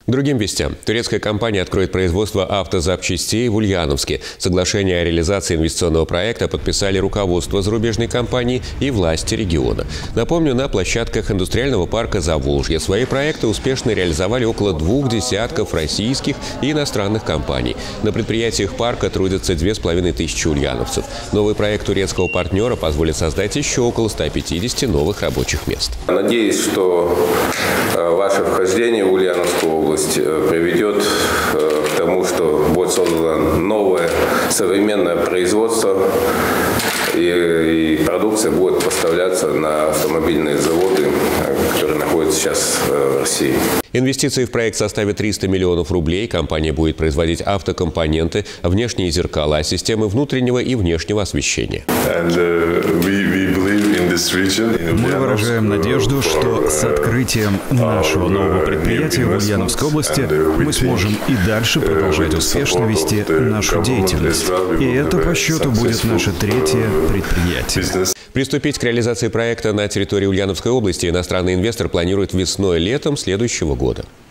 Другим вестям. Турецкая компания откроет производство автозапчастей в Ульяновске. Соглашение о реализации инвестиционного проекта подписали руководство зарубежной компании и власти региона. Напомню, на площадках индустриального парка «Заволжье» свои проекты успешно реализовали около 2 десятков российских и иностранных компаний. На предприятиях парка трудятся 2500 ульяновцев. Новый проект турецкого партнера позволит создать еще около 150 новых рабочих мест. Надеюсь, что ваше вхождение в Ульяновскую область приведет к тому, что будет создано новое современное производство, и продукция будет поставляться на автомобильные заводы, которые находятся сейчас в России. Инвестиции в проект составят 300 миллионов рублей. Компания будет производить автокомпоненты, внешние зеркала, системы внутреннего и внешнего освещения. Мы выражаем надежду, что с открытием нашего нового предприятия в Ульяновской области мы сможем и дальше продолжать успешно вести нашу деятельность. И это по счету будет наше третье предприятие. Приступить к реализации проекта на территории Ульяновской области иностранный инвестор планирует весной-летом следующего года.